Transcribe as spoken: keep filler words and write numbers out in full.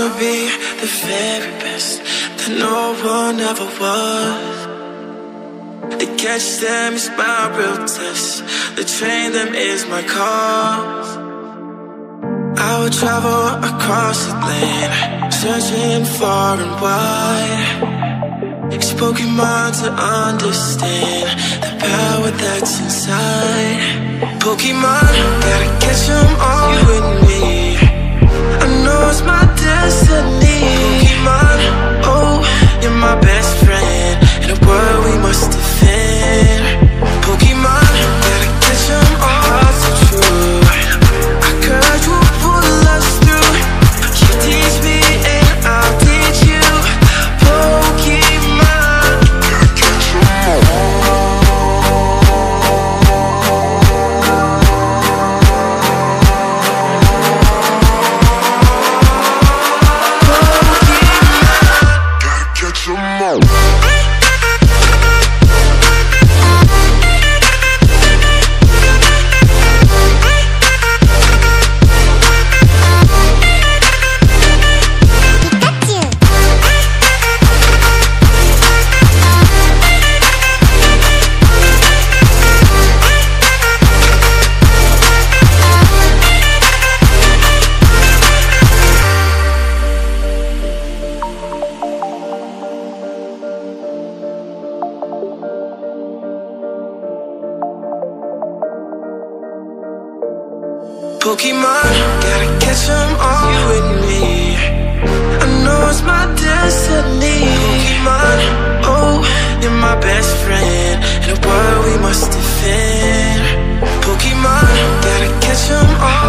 wanna be the very best that no one ever was. To catch them is my real test, to train them is my cause. I would travel across the land, searching far and wide, use Pokemon to understand the power that's inside. Pokemon, gotta catch them all with me. I know it's my destiny. Pokemon, oh, you're my best friend in a world we must defend. Pokemon, gotta catch them all so true. I could you pull us through. You teach me and I'll teach you. Pokemon, gotta catch them all. Pokemon, gotta catch them all with me. I know it's my destiny. Pokemon, oh, you're my best friend in a world we must defend. Pokemon, gotta catch them all.